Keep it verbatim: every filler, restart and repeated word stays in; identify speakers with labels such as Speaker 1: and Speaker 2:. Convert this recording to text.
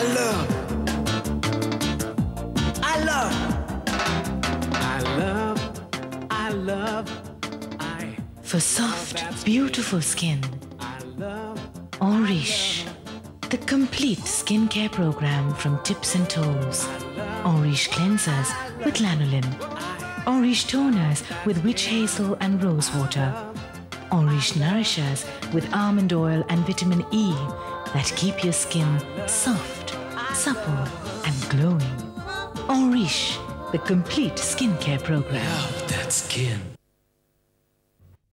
Speaker 1: love, I love, I love, I love, I.
Speaker 2: For soft, beautiful skin, Enriche, the complete skincare program from tips and toes. Enriche cleansers with lanolin. Enriche toners with witch hazel and rose water. Enriche nourishers with almond oil and vitamin E that keep your skin soft, supple and glowing. Enriche, the complete skincare program.
Speaker 1: Love that skin.